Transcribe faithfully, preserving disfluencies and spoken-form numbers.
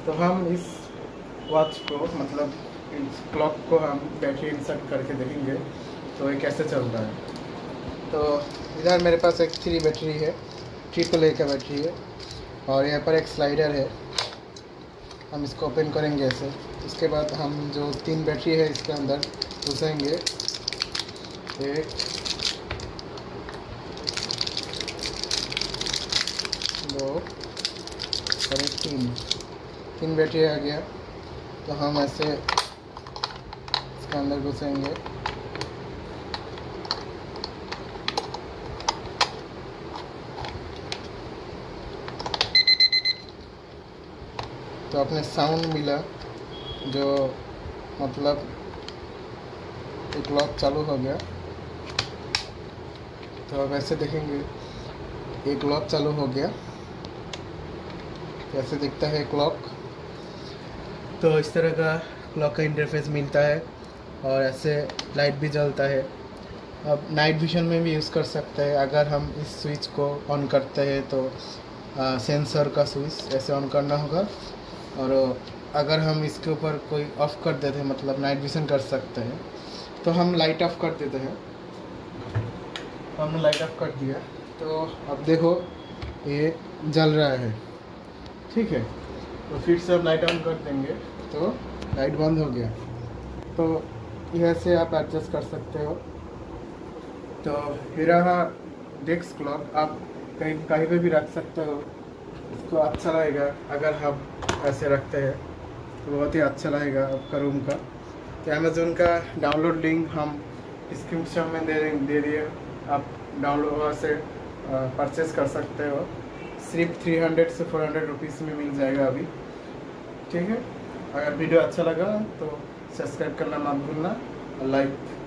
तो हम इस वॉच को मतलब इस क्लॉक को हम बैटरी इंसर्ट करके देखेंगे तो ये कैसे चल रहा है। तो इधर मेरे पास एक थ्री बैटरी है, ट्रिपल ए का बैटरी है, और यहाँ पर एक स्लाइडर है। हम इसको ओपन करेंगे ऐसे। उसके बाद हम जो तीन बैटरी है इसके अंदर घुसेंगे, एक दो और एक तीन तीन बैटरी आ गया। तो हम ऐसे इसके अंदर घुसेंगे, तो अपने साउंड मिला जो मतलब एक क्लॉक चालू हो गया। तो अब ऐसे देखेंगे एक क्लॉक चालू हो गया, कैसे दिखता है क्लॉक। तो इस तरह का क्लॉक का इंटरफेस मिलता है और ऐसे लाइट भी जलता है। अब नाइट विजन में भी यूज़ कर सकते हैं। अगर हम इस स्विच को ऑन करते हैं तो आ, सेंसर का स्विच ऐसे ऑन करना होगा, और अगर हम इसके ऊपर कोई ऑफ़ कर देते हैं मतलब नाइट विजन कर सकते हैं, तो हम लाइट ऑफ कर देते हैं। हमने लाइट ऑफ कर दिया तो अब देखो ये जल रहा है, ठीक है। तो फिर से अब लाइट ऑन कर देंगे तो लाइट बंद हो गया। तो यह से आप एडजस्ट कर सकते हो। तो ये रहा डेस्क क्लॉक, आप कहीं कहीं पे भी रख सकते हो। इसको अच्छा लगेगा अगर हम ऐसे रखते हैं तो बहुत ही अच्छा लगेगा आपका रूम का। तो अमेज़ोन का डाउनलोड लिंक हम डिस्क्रिप्शन में दे दे दिए, आप डाउनलोड वहाँ से परचेज़ कर सकते हो। सिर्फ थ्री हंड्रेड से फोर हंड्रेड रुपीज़ में मिल जाएगा अभी, ठीक है। अगर वीडियो अच्छा लगा तो सब्सक्राइब करना मत भूलना और लाइक